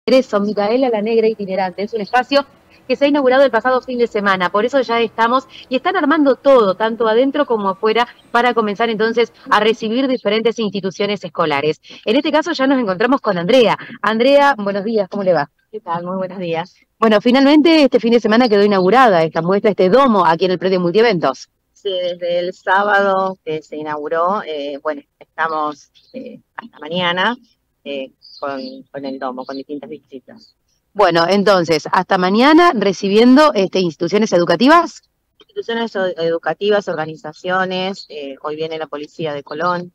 Son Micaela la Negra Itinerante. Es un espacio que se ha inaugurado el pasado fin de semana, por eso ya estamos y están armando todo, tanto adentro como afuera, para comenzar entonces a recibir diferentes instituciones escolares. En este caso ya nos encontramos con Andrea. Andrea, buenos días, ¿cómo le va? ¿Qué tal? Muy buenos días. Bueno, finalmente este fin de semana quedó inaugurada esta muestra, este domo aquí en el predio Multieventos. Sí, desde el sábado que se inauguró, bueno, estamos hasta mañana eh, con el domo, con distintas visitas. Bueno, entonces, hasta mañana recibiendo instituciones educativas. Instituciones educativas, organizaciones, hoy viene la policía de Colón,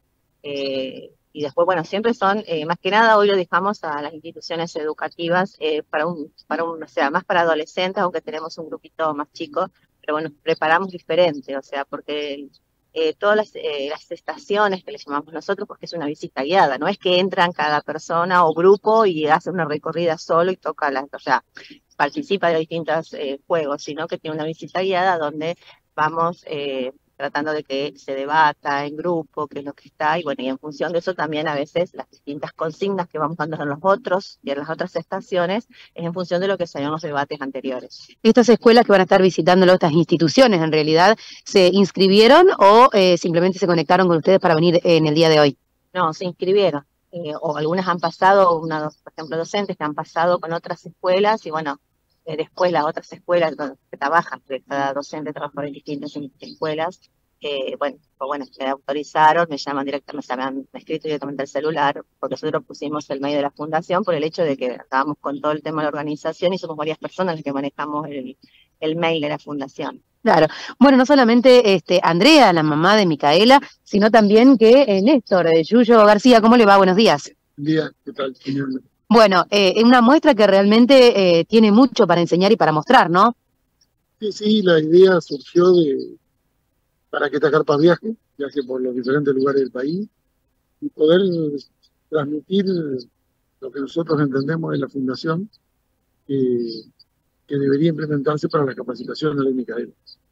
y después, bueno, siempre son, más que nada, hoy lo dejamos a las instituciones educativas o sea, más para adolescentes, aunque tenemos un grupito más chico, pero bueno, preparamos diferente, o sea, porque todas las estaciones que le llamamos nosotros, porque es una visita guiada, no es que entran cada persona o grupo y hace una recorrida solo y toca o sea, participa de distintos juegos, sino que tiene una visita guiada donde vamos tratando de que se debata en grupo, qué es lo que está, y bueno, y en función de eso también a veces las distintas consignas que vamos dando en los otros y en las otras estaciones es en función de lo que salieron los debates anteriores. Estas escuelas que van a estar visitando estas instituciones, en realidad, ¿se inscribieron o simplemente se conectaron con ustedes para venir en el día de hoy? No, se inscribieron. O algunas han pasado, por ejemplo, docentes que han pasado con otras escuelas y bueno, después las otras escuelas que trabajan, porque cada docente trabaja en distintas escuelas, bueno, me autorizaron, me llaman directamente, me han escrito directamente al celular, porque nosotros pusimos el mail de la fundación por el hecho de que estábamos con todo el tema de la organización y somos varias personas las que manejamos el mail de la fundación. Claro. Bueno, no solamente Andrea, la mamá de Micaela, sino también que Néstor, Yuyo García, ¿cómo le va? Buenos días. Buen día, ¿qué tal, señor? Bueno, es una muestra que realmente tiene mucho para enseñar y para mostrar, ¿no? Sí, la idea surgió para que esta carpa viaje por los diferentes lugares del país y poder transmitir lo que nosotros entendemos de la fundación, eh, que debería implementarse para la capacitación de la Micaela.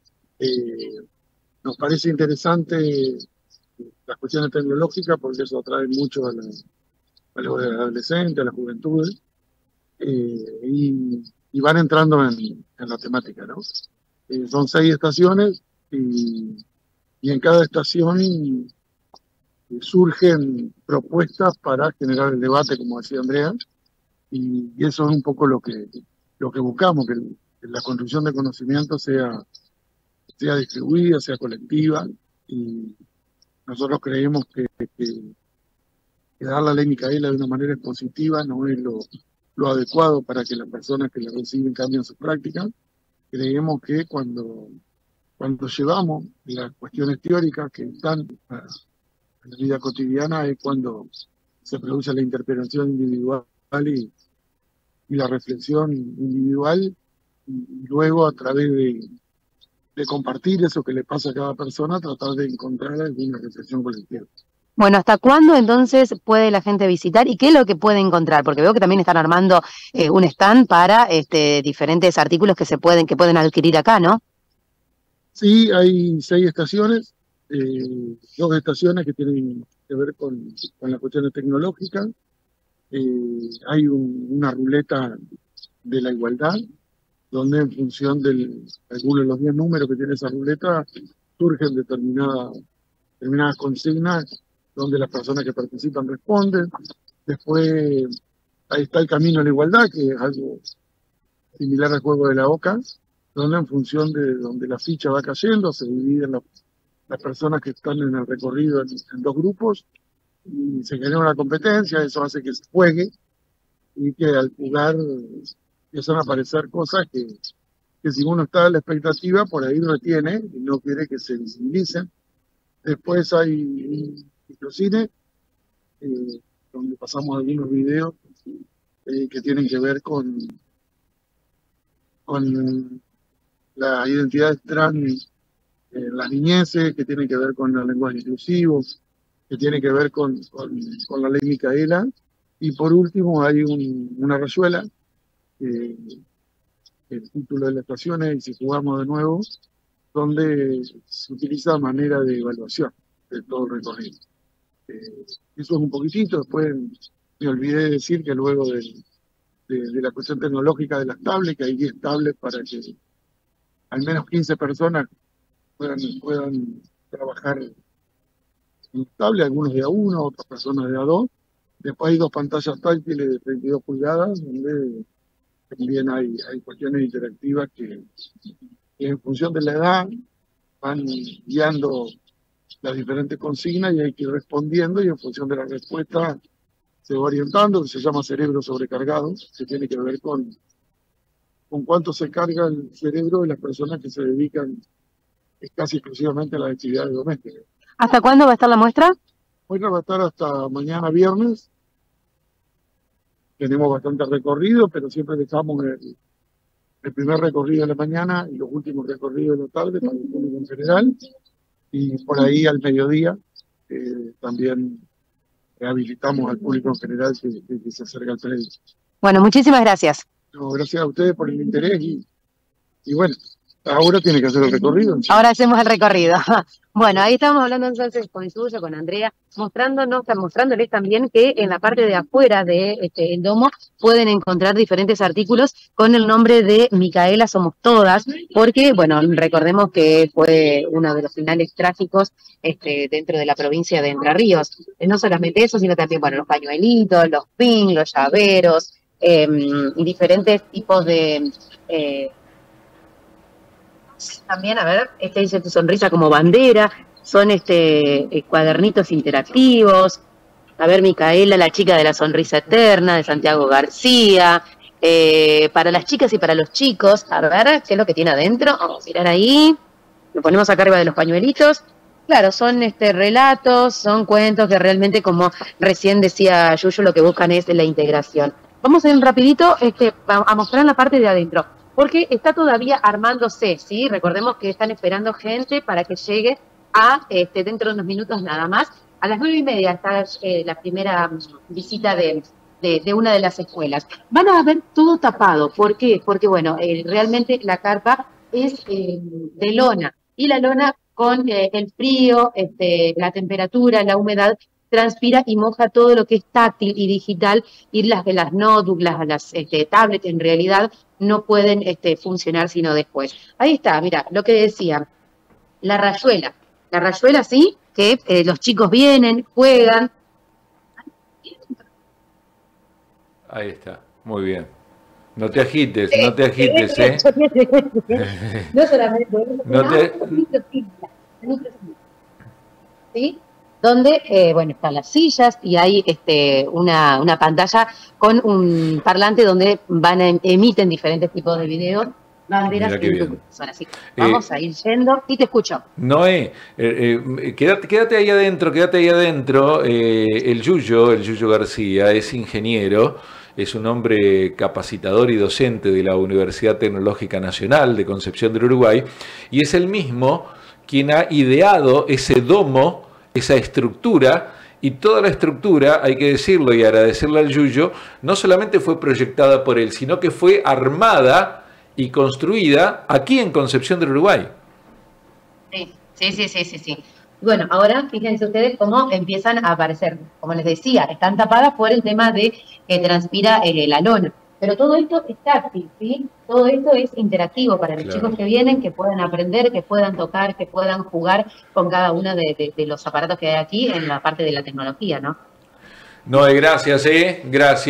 Nos parece interesante las cuestiones tecnológicas porque eso atrae mucho a los adolescentes, a la juventud, y van entrando en la temática, ¿no? Son 6 estaciones y en cada estación surgen propuestas para generar el debate, como decía Andrea, y eso es un poco lo que buscamos, que la construcción de conocimiento sea distribuida, sea colectiva, y nosotros creemos que dar la ley Micaela de una manera expositiva no es lo adecuado para que las personas que la reciben cambien sus prácticas. Creemos que cuando llevamos las cuestiones teóricas que están en la vida cotidiana es cuando se produce la interpelación individual y la reflexión individual, y luego a través de compartir eso que le pasa a cada persona, tratar de encontrar alguna reflexión colectiva. Bueno, ¿hasta cuándo entonces puede la gente visitar y qué es lo que puede encontrar? Porque veo que también están armando un stand para diferentes artículos que pueden adquirir acá, ¿no? Sí, hay 6 estaciones, 2 estaciones que tienen que ver con las cuestiones tecnológicas. Hay una ruleta de la igualdad, donde en función de algunos de los 10 números que tiene esa ruleta, surgen determinadas consignas donde las personas que participan responden. Después ahí está el camino a la igualdad, que es algo similar al juego de la OCA, donde en función de donde la ficha va cayendo, se dividen las personas que están en el recorrido en 2 grupos y se genera una competencia. Eso hace que se juegue y que al jugar empiezan a aparecer cosas que si uno está a la expectativa, por ahí retiene y no quiere que se visibilicen. Después hay un microcine, donde pasamos algunos videos que tienen que ver con la identidad trans, las niñeces, que tienen que ver con el lenguaje inclusivo, que tiene que ver con la ley Micaela. Y por último hay una rayuela, el título de la estación es "Y si jugamos de nuevo", donde se utiliza manera de evaluación de todo el recorrido. Eso es un poquitito. Después me olvidé de decir que luego de la cuestión tecnológica de las tablets, que hay 10 tablets para que al menos 15 personas puedan trabajar en tablet, algunos de A1, otras personas de A2. Después hay 2 pantallas táctiles de 32 pulgadas, donde también hay cuestiones interactivas que en función de la edad van guiando las diferentes consignas y hay que ir respondiendo, y en función de la respuesta se va orientando, que se llama cerebro sobrecargado, que tiene que ver con cuánto se carga el cerebro de las personas que se dedican casi exclusivamente a las actividades domésticas. ¿Hasta cuándo va a estar la muestra? Hoy va a estar hasta mañana viernes. Tenemos bastante recorrido, pero siempre dejamos el primer recorrido de la mañana y los últimos recorridos de la tarde para el público en general. Y por ahí al mediodía también habilitamos al público en general que se acerca al predio. Bueno, muchísimas gracias. No, gracias a ustedes por el interés y bueno, ahora tiene que hacer el recorrido. Ahora hacemos el recorrido. Bueno, ahí estamos hablando entonces con Suyo, con Andrea, mostrándoles también que en la parte de afuera de el domo pueden encontrar diferentes artículos con el nombre de Micaela Somos Todas, porque, bueno, recordemos que fue uno de los finales trágicos dentro de la provincia de Entre Ríos. No solamente eso, sino también, bueno, los pañuelitos, los pins, los llaveros, y diferentes tipos de... también, a ver, dice Tu Sonrisa como bandera, son cuadernitos interactivos. A ver, Micaela, la chica de la sonrisa eterna, de Santiago García. Para las chicas y para los chicos, a ver, ¿qué es lo que tiene adentro? Vamos a mirar ahí. Lo ponemos acá arriba de los pañuelitos. Claro, son relatos, son cuentos que realmente, como recién decía Yuyu, lo que buscan es la integración. Vamos a ir rapidito a mostrar la parte de adentro, porque está todavía armándose, ¿sí? Recordemos que están esperando gente para que llegue a, dentro de unos minutos nada más. A las 9:30 está la primera visita de una de las escuelas. Van a ver todo tapado. ¿Por qué? Porque, bueno, realmente la carpa es de lona, y la lona con el frío, la temperatura, la humedad, transpira y moja todo lo que es táctil y digital, y las notebooks, las tablets en realidad no pueden funcionar sino después. Ahí está, mira, lo que decía, la rayuela sí, que los chicos vienen, juegan. Ahí está, muy bien. No te agites, no te agites, ¿eh? No solamente, ¿sí? Donde, bueno, están las sillas y hay una pantalla con un parlante donde emiten diferentes tipos de videos, banderas y son así. Vamos a ir yendo y te escucho. Noé, quédate ahí adentro, el Yuyo García es ingeniero, es un hombre capacitador y docente de la Universidad Tecnológica Nacional de Concepción del Uruguay, y es el mismo quien ha ideado ese domo, esa estructura, y toda la estructura, hay que decirlo y agradecerle al Yuyo, no solamente fue proyectada por él, sino que fue armada y construida aquí en Concepción del Uruguay. Sí. Bueno, ahora fíjense ustedes cómo empiezan a aparecer, como les decía, están tapadas por el tema de que transpira la lona. Pero todo esto es táctil, ¿sí? Todo esto es interactivo para los chicos que vienen, que puedan aprender, que puedan tocar, que puedan jugar con cada uno de los aparatos que hay aquí en la parte de la tecnología, ¿no? Noé, gracias, gracias.